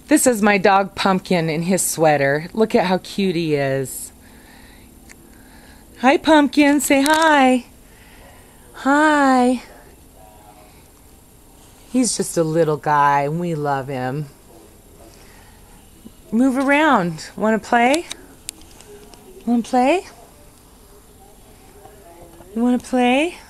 This is my dog Pumpkin in his sweater. Look at how cute he is. Hi, Pumpkin. Say hi. Hi. He's just a little guy, and we love him. Move around. Want to play? Want to play? You want to play?